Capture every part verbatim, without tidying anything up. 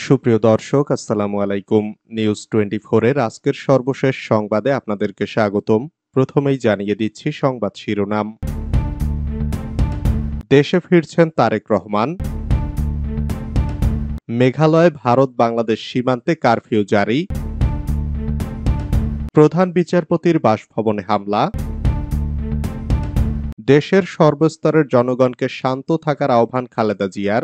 সুপ্রিয় দর্শক, আসসালামু আলাইকুম। নিউজ টোয়েন্টি ফোর এর আজকের সর্বশেষ সংবাদে আপনাদেরকে স্বাগতম। প্রথমেই জানিয়ে দিচ্ছি সংবাদ শিরোনাম। দেশে ফিরছেন তারেক রহমান। মেঘালয়ে ভারত বাংলাদেশ সীমান্তে কারফিউ জারি। প্রধান বিচারপতির বাসভবনে হামলা। দেশের সর্বস্তরের জনগণকে শান্ত থাকার আহ্বান খালেদা জিয়ার।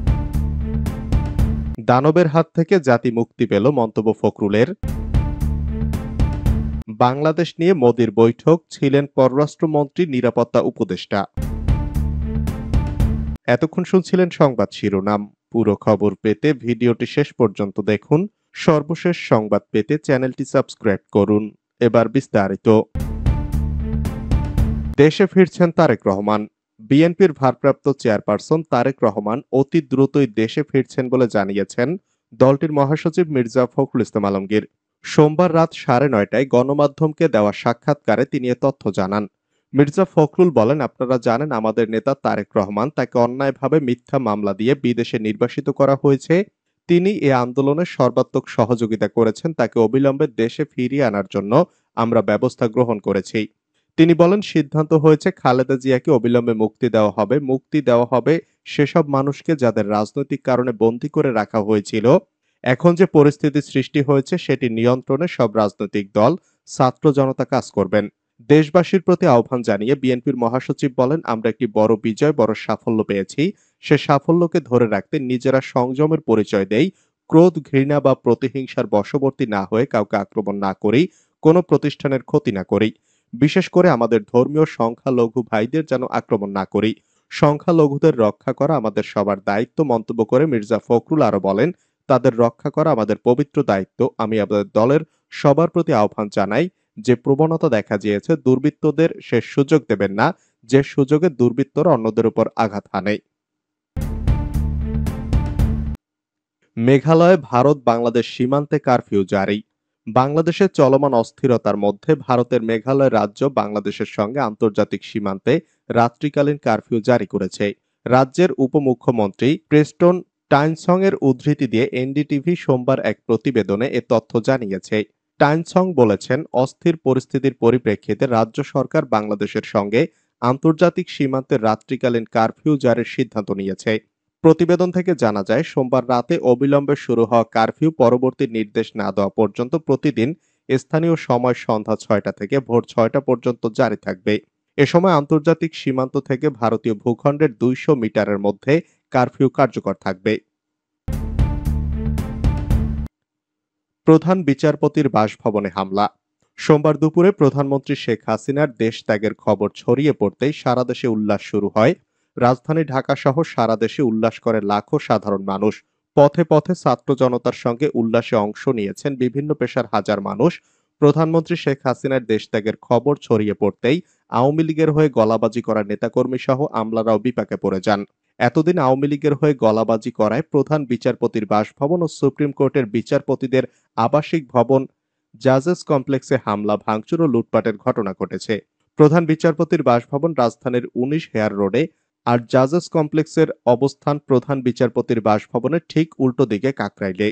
দানবের হাত থেকে জাতি মুক্তি পেল, মন্তব্য ফখরুলের। বাংলাদেশ নিয়ে মোদির বৈঠক, ছিলেন পররাষ্ট্রমন্ত্রী, নিরাপত্তা উপদেষ্টা। এতক্ষণ শুনছিলেন সংবাদ শিরোনাম। পুরো খবর পেতে ভিডিওটি শেষ পর্যন্ত দেখুন। সর্বশেষ সংবাদ পেতে চ্যানেলটি সাবস্ক্রাইব করুন। এবার বিস্তারিত। দেশে ফিরছেন তারেক রহমান। বিএনপির ভারপ্রাপ্ত চেয়ারপারসন তারেক রহমান অতি দ্রুতই দেশে ফিরছেন বলে জানিয়েছেন দলটির মহাসচিব মির্জা ফখরুল ইসলাম আলমগীর। সোমবার রাত সাড়ে নয়টায় গণমাধ্যমকে দেওয়া সাক্ষাৎকারে তিনি এ তথ্য জানান। মির্জা ফখরুল বলেন, আপনারা জানেন আমাদের নেতা তারেক রহমান, তাকে অন্যায়ভাবে মিথ্যা মামলা দিয়ে বিদেশে নির্বাসিত করা হয়েছে। তিনি এ আন্দোলনে সর্বাত্মক সহযোগিতা করেছেন। তাকে অবিলম্বে দেশে ফিরিয়ে আনার জন্য আমরা ব্যবস্থা গ্রহণ করেছি। তিনি বলেন, সিদ্ধান্ত হয়েছে খালেদা জিয়াকে অবিলম্বে মুক্তি দেওয়া হবে। মুক্তি দেওয়া হবে সেসব মানুষকে যাদের রাজনৈতিক কারণে বন্দী করে রাখা হয়েছিল। এখন যে পরিস্থিতি সৃষ্টি হয়েছে সেটি নিয়ন্ত্রণে সব রাজনৈতিক দল, ছাত্র জনতা কাজ করবেন। দেশবাসীর প্রতি আহ্বান জানিয়ে বিএনপির মহাসচিব বলেন, আমরা একটি বড় বিজয়, বড় সাফল্য পেয়েছি। সে সাফল্যকে ধরে রাখতে নিজেরা সংযমের পরিচয় দেই। ক্রোধ, ঘৃণা বা প্রতিহিংসার বশবর্তী না হয়ে কাউকে আক্রমণ না করি, কোনো প্রতিষ্ঠানের ক্ষতি না করি। বিশেষ করে আমাদের ধর্মীয় সংখ্যালঘু ভাইদের যেন আক্রমণ না করি। সংখ্যালঘুদের রক্ষা করা আমাদের সবার দায়িত্ব, মন্তব্য করে মির্জা ফখরুল আরো বলেন, তাদের রক্ষা করা আমাদের পবিত্র দায়িত্ব। আমি আমাদের দলের সবার প্রতি আহ্বান জানাই, যে প্রবণতা দেখা গিয়েছে দুর্বৃত্তদের সে সুযোগ দেবেন না, যে সুযোগে দুর্বৃত্তরা অন্যদের উপর আঘাত হানে। মেঘালয়ে ভারত বাংলাদেশ সীমান্তে কারফিউ জারি। বাংলাদেশের চলমান অস্থিরতার মধ্যে ভারতের মেঘালয় রাজ্য বাংলাদেশের সঙ্গে আন্তর্জাতিক সীমান্তে রাত্রিকালীন কারফিউ জারি করেছে। রাজ্যের উপমুখ্যমন্ত্রী প্রেস্টন টাইনসং এর উদ্ধৃতি দিয়ে এনডিটিভি সোমবার এক প্রতিবেদনে এ তথ্য জানিয়েছে। টাইনসং বলেছেন, অস্থির পরিস্থিতির পরিপ্রেক্ষিতে রাজ্য সরকার বাংলাদেশের সঙ্গে আন্তর্জাতিক সীমান্তে রাত্রিকালীন কারফিউ জারির সিদ্ধান্ত নিয়েছে। প্রতিবেদন থেকে জানা যায়, সোমবার রাতে অবিলম্বে শুরু হওয়া কারফিউ পরবর্তী নির্দেশ না দেওয়া পর্যন্ত প্রতিদিন স্থানীয় সময় সন্ধ্যা ছয়টা থেকে ভোর ছয়টা পর্যন্ত জারি থাকবে। এ সময় আন্তর্জাতিক সীমান্ত থেকে ভারতীয় ভূখণ্ডের দুইশো মিটারের মধ্যে কারফিউ কার্যকর থাকবে। প্রধান বিচারপতির বাসভবনে হামলা। সোমবার দুপুরে প্রধানমন্ত্রী শেখ হাসিনার দেশ ত্যাগের খবর ছড়িয়ে পড়তেই সারা দেশে উল্লাস শুরু হয়। রাজধানী ঢাকা সহ সারা দেশে উল্লাস করে লাখো সাধারণ মানুষ। পথে পথে ছাত্র জনতার সঙ্গে উল্লাসে অংশ নিয়েছেন বিভিন্ন পেশার হাজার মানুষ। প্রধানমন্ত্রী শেখ হাসিনার দেশ ত্যাগের খবর ছড়িয়ে পড়তেই আওয়ামী লীগের হয়ে গলাবাজি করা নেতাকর্মী সহ আমলারাও বিপাকে পড়ে যান। এতদিন আওয়ামী লীগের হয়ে গলাবাজি করায় প্রধান বিচারপতির বাসভবন ও সুপ্রিম কোর্টের বিচারপতিদের আবাসিক ভবন জাজেস কমপ্লেক্সে হামলা, ভাঙচুর ও লুটপাটের ঘটনা ঘটেছে। প্রধান বিচারপতির বাসভবন রাজধানীর উনিশ হেয়ার রোডে, আর জাজেস কমপ্লেক্সের অবস্থান প্রধান বিচারপতির বাসভবনের ঠিক উল্টো দিকে কাকরাইলে।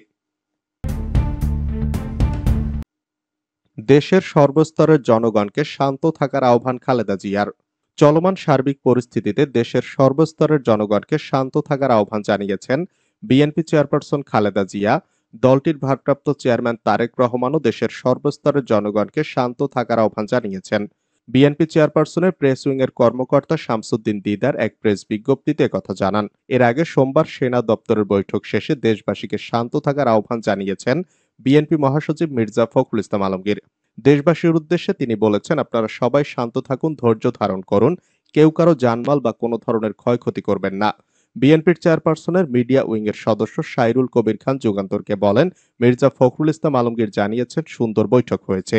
দেশের সর্বস্তরের জনগণকে শান্ত থাকার আহ্বান খালেদা জিয়ার। চলমান সার্বিক পরিস্থিতিতে দেশের সর্বস্তরের জনগণকে শান্ত থাকার আহ্বান জানিয়েছেন বিএনপি চেয়ারপারসন খালেদা জিয়া। দলটির ভারপ্রাপ্ত চেয়ারম্যান তারেক রহমানও দেশের সর্বস্তরের জনগণকে শান্ত থাকার আহ্বান জানিয়েছেন। বিএনপি চেয়ারপারসনের প্রেস উইং এর কর্মকর্তা শামসুদ্দিন দিদার এক প্রেস বিজ্ঞপ্তিতে কথা জানান। এর আগে সোমবার সেনা দপ্তরের বৈঠক শেষে দেশবাসীকে শান্ত থাকার আহ্বান জানিয়েছেন বিএনপি মহাসচিব মির্জা ফখরুল ইসলাম আলমগীর। দেশবাসীর উদ্দেশ্যে তিনি বলেছেন, আপনারা সবাই শান্ত থাকুন, ধৈর্য ধারণ করুন, কেউ কারো জানমাল বা কোনো ধরনের ক্ষয়ক্ষতি করবেন না। বিএনপির চেয়ারপারসনের মিডিয়া উইং এর সদস্য সাইরুল কবির খান যুগান্তরকে বলেন, মির্জা ফখরুল ইসলাম আলমগীর জানিয়েছেন, সুন্দর বৈঠক হয়েছে।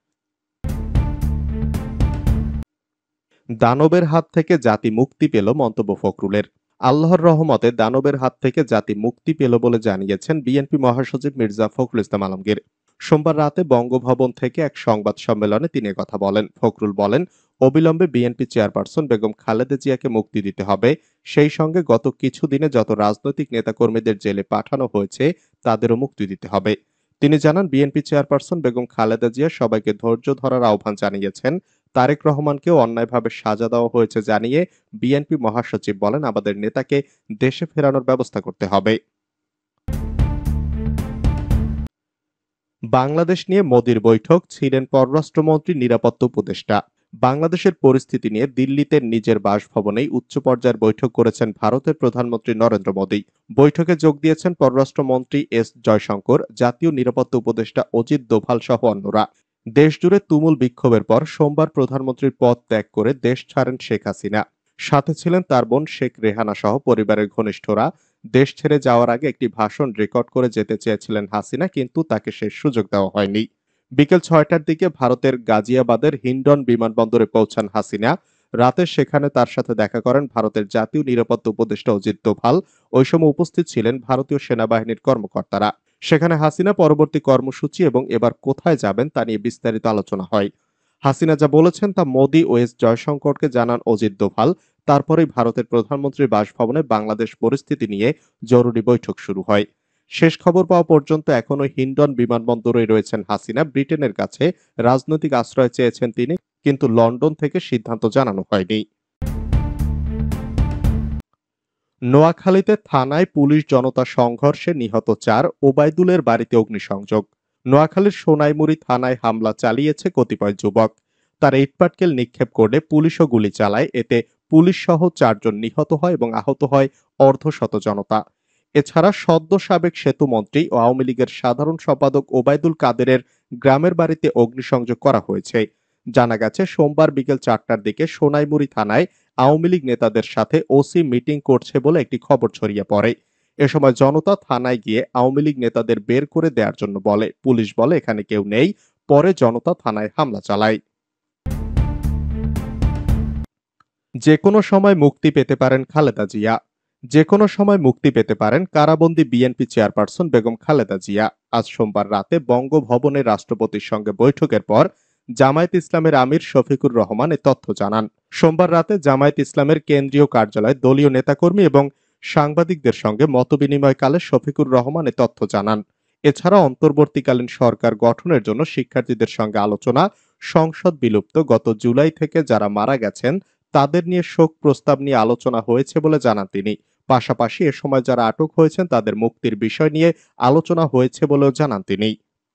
দানবের হাত থেকে জাতি মুক্তি পেল, মন্তব্য ফখরুলের। আল্লাহর রহমতে দানবের হাত থেকে জাতি মুক্তি পেল বলে জানিয়েছেন বিএনপি মহাসচিব মির্জা ফখরুল ইসলাম আলমগীর। সোমবার রাতে বঙ্গভবন থেকে এক সংবাদ সম্মেলনে তিনি কথা বলেন। ফখরুল বলেন, অবিলম্বে বিএনপি চেয়ারপারসন বেগম খালেদা জিয়াকে মুক্তি দিতে হবে। সেই সঙ্গে গত কিছুদিনে যত রাজনৈতিক নেতাকর্মীদের জেলে পাঠানো হয়েছে তাদেরও মুক্তি দিতে হবে। তিনি জানান, বিএনপি চেয়ারপারসন বেগম খালেদা জিয়া সবাইকে ধৈর্য ধরার আহ্বান জানিয়েছেন। তারেক রহমানকেও অন্যায়ভাবে সাজা দেওয়া হয়েছে জানিয়ে বিএনপি মহাসচিব বলেন, আমাদের নেতাকে দেশে ফেরানোর ব্যবস্থা করতে হবে। বাংলাদেশ নিয়ে মোদির বৈঠক, ছিলেন পররাষ্ট্রমন্ত্রী, নিরাপত্তা উপদেষ্টা। বাংলাদেশের পরিস্থিতি নিয়ে দিল্লিতে নিজের বাসভবনেই উচ্চ পর্যায়ের বৈঠক করেছেন ভারতের প্রধানমন্ত্রী নরেন্দ্র মোদী। বৈঠকে যোগ দিয়েছেন পররাষ্ট্রমন্ত্রী এস জয়শঙ্কর, জাতীয় নিরাপত্তা উপদেষ্টা অজিত দোভাল সহ অন্যরা। দেশজুড়ে তুমুল বিক্ষোভের পর সোমবার প্রধানমন্ত্রীর পদ ত্যাগ করে দেশ ছাড়েন শেখ হাসিনা। সাথে ছিলেন তার বোন শেখ রেহানা সহ পরিবারের ঘনিষ্ঠরা। দেশ ছেড়ে যাওয়ার আগে একটি ভাষণ রেকর্ড করে যেতে চেয়েছিলেন হাসিনা, কিন্তু তাকে সে সুযোগ দেওয়া হয়নি। বিকেল ছয়টার দিকে ভারতের গাজিয়াবাদের হিন্ডন বিমানবন্দরে পৌঁছান হাসিনা। রাতে সেখানে তার সাথে দেখা করেন ভারতের জাতীয় নিরাপত্তা উপদেষ্টা অজিত দোভাল। ওই সময় উপস্থিত ছিলেন ভারতীয় সেনাবাহিনীর কর্মকর্তারা। সেখানে হাসিনা পরবর্তী কর্মসূচি এবং এবার কোথায় যাবেন তা নিয়ে বিস্তারিত আলোচনা হয়। হাসিনা যা বলেছেন তা মোদি ও এস জয়শঙ্করকে জানান অজিত দোভাল। তারপরেই ভারতের প্রধানমন্ত্রীর বাসভবনে বাংলাদেশ পরিস্থিতি নিয়ে জরুরি বৈঠক শুরু হয়। শেষ খবর পাওয়া পর্যন্ত এখনো হিন্ডন বিমানবন্দরে রয়েছেন হাসিনা। ব্রিটেনের কাছে রাজনৈতিক আশ্রয় চেয়েছেন তিনি, কিন্তু লন্ডন থেকে সিদ্ধান্ত জানানো হয়নি। নোয়াখালীতে থানায় পুলিশ জনতা সংঘর্ষে নিহত চার, ওবায়দুলের বাড়িতে অগ্নিসংযোগ। নোয়াখালীর সোনাইমুড়ি থানায় হামলা চালিয়েছে কতিপয় যুবক। তারা ইটপাটকেল নিক্ষেপ করলে পুলিশও গুলি চালায়। এতে পুলিশ সহ চারজন নিহত হয় এবং আহত হয় অর্ধশত জনতা। এছাড়া সদ্য সাবেক সেতুমন্ত্রী ও আওয়ামী লীগের সাধারণ সম্পাদক ওবায়দুল কাদেরের গ্রামের বাড়িতে অগ্নিসংযোগ করা হয়েছে। জানা গেছে, সোমবার বিকেল চারটার দিকে সোনাইমুড়ি থানায় আওয়ামী লীগ নেতাদের সাথে ওসি মিটিং করছে বলে একটি খবর ছড়িয়ে পড়ে। এ সময় জনতা থানায় গিয়ে আওয়ামী লীগ নেতাদের বের করে দেওয়ার জন্য বলে। পুলিশ বলে এখানে কেউ নেই। পরে জনতা থানায় হামলা চালায়। যে কোনো সময় মুক্তি পেতে পারেন খালেদা জিয়া। যে কোনো সময় মুক্তি পেতে পারেন কারাবন্দী বিএনপি চেয়ারপারসন বেগম খালেদা জিয়া। আজ সোমবার রাতে বঙ্গভবনে রাষ্ট্রপতির সঙ্গে বৈঠকের পর জামায়াত ইসলামের আমির শফিকুর রহমান এ তথ্য জানান। সোমবার রাতে জামায়াত ইসলামের কেন্দ্রীয় কার্যালয়ে দলীয় নেতাকর্মী এবং সাংবাদিকদের সঙ্গে মতবিনিময়কালে শফিকুর রহমান এ তথ্য জানান। এছাড়া অন্তর্বর্তীকালীন সরকার গঠনের জন্য শিক্ষার্থীদের সঙ্গে আলোচনা, সংসদ বিলুপ্ত গত জুলাই থেকে যারা মারা গেছেন তাদের নিয়ে শোক প্রস্তাব নিয়ে আলোচনা হয়েছে বলে জানান তিনি। পাশাপাশি এ সময় যারা আটক হয়েছেন তাদের মুক্তির বিষয় নিয়ে আলোচনা হয়েছে বলেও জানান তিনি।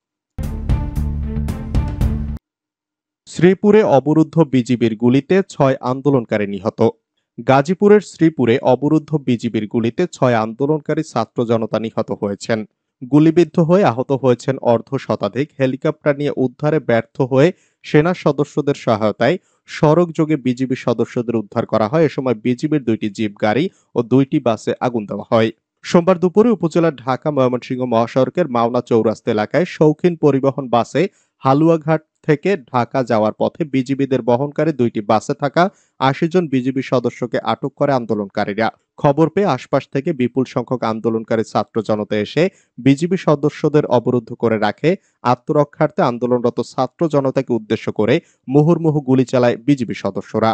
শ্রীপুরে অবরুদ্ধ বিজিবির গুলিতে ছয় আন্দোলনকারী নিহত। গাজীপুরের শ্রীপুরে অবরুদ্ধ বিজিবির গুলিতে ছয় আন্দোলনকারী ছাত্র জনতা নিহত হয়েছেন। গুলিবিদ্ধ হয়ে আহত হয়েছেন অর্ধ শতাধিক। হেলিকপ্টার নিয়ে উদ্ধারে ব্যর্থ হয়ে সেনা সদস্যদের সহায়তায় সড়ক যোগে বিজিবি সদস্যদের উদ্ধার করা হয়। এ সময় বিজিবির দুইটি জিপ গাড়ি ও দুইটি বাসে আগুন দেওয়া হয়। সোমবার দুপুরে উপজেলার ঢাকা ময়মনসিংহ মহাসড়কের মাওনা চৌরাস্তা এলাকায় শৌখিন পরিবহন বাসে হালুয়াঘাট থেকে ঢাকা যাওয়ার পথে বিজিবিদের বহনকারী দুইটি বাসে থাকা আশি জন বিজিবি সদস্যকে আটক করে আন্দোলনকারীরা। খবর পেয়ে আশপাশ থেকে বিপুল সংখ্যক আন্দোলনকারী ছাত্র জনতা এসে বিজিবি সদস্যদের অবরুদ্ধ করে রাখে। আত্মরক্ষার্থে আন্দোলনরত ছাত্র জনতাকে উদ্দেশ্য করে মুহুর্মুহু গুলি চালায় বিজিবি সদস্যরা।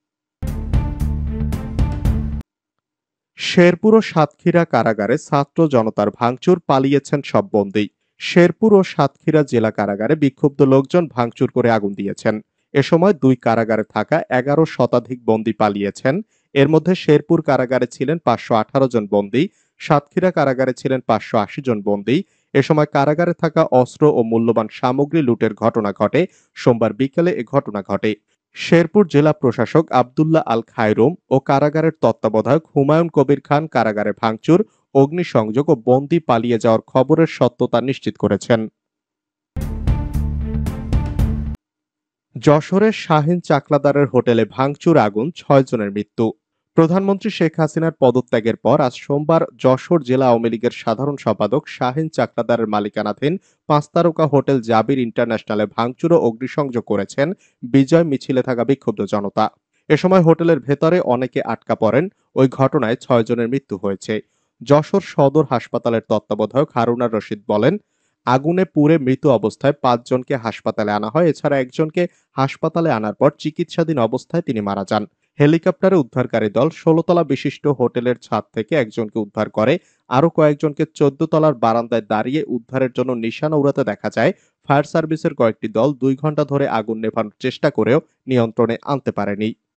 শেরপুর ও সাতক্ষীরা কারাগারে ছাত্র জনতার ভাঙচুর, পালিয়েছেন সব বন্দী। শেরপুর ও সাতক্ষীরা জেলা কারাগারে বিক্ষুব্ধ লোকজন ভাঙচুর করে আগুন দিয়েছেন। এ সময় দুই কারাগারে থাকা এগারো শতাধিক বন্দী পালিয়েছেন। এর মধ্যে শেরপুর কারাগারে ছিলেন পাঁচশো আঠারো জন বন্দী, সাতক্ষীরা কারাগারে ছিলেন পাঁচশো আশি জন বন্দী। এ সময় কারাগারে থাকা অস্ত্র ও মূল্যবান সামগ্রী লুটের ঘটনা ঘটে। সোমবার বিকেলে এ ঘটনা ঘটে। শেরপুর জেলা প্রশাসক আব্দুল্লাহ আল খায়রুম ও কারাগারের তত্ত্বাবধায়ক হুমায়ুন কবির খান কারাগারে ভাঙচুর, অগ্নিসংযোগ ও বন্দী পালিয়ে যাওয়ার খবরের সত্যতা নিশ্চিত করেছেন। যশোরের শাহীন চাকলাদারের হোটেলে ভাঙচুর, আগুন, ছয় জনের মৃত্যু। প্রধানমন্ত্রী শেখ হাসিনার পদত্যাগের পর আজ সোমবার যশোর জেলা আওয়ামী লীগের সাধারণ সম্পাদক শাহীন চাকলাদারের মালিকানাধীন পাঁচ তারকা হোটেল জাবির ইন্টারন্যাশনালে ভাঙচুর ও অগ্নিসংযোগ করেছেন বিজয় মিছিলে থাকা বিক্ষুব্ধ জনতা। এ সময় হোটেলের ভেতরে অনেকে আটকা পড়েন। ওই ঘটনায় ছয় জনের মৃত্যু হয়েছে। যশোর সদর হাসপাতালের তত্ত্বাবধায়ক হারুনার রশিদ বলেন, আগুনে পুড়ে মৃত অবস্থায় পাঁচজনকে হাসপাতালে আনা হয়। এছাড়া একজনকে হাসপাতালে আনার পর চিকিৎসাধীন অবস্থায় তিনি মারা যান। হেলিকপ্টারে উদ্ধারকারী দল ষোলো তলা বিশিষ্ট হোটেলের ছাদ থেকে একজনকে উদ্ধার করে। আরো কয়েকজনকে চোদ্দ তলার বারান্দায় দাঁড়িয়ে উদ্ধারের জন্য নিশানা উড়াতে দেখা যায়। ফায়ার সার্ভিসের কয়েকটি দল দুই ঘন্টা ধরে আগুন নেভানোর চেষ্টা করেও নিয়ন্ত্রণে আনতে পারেনি।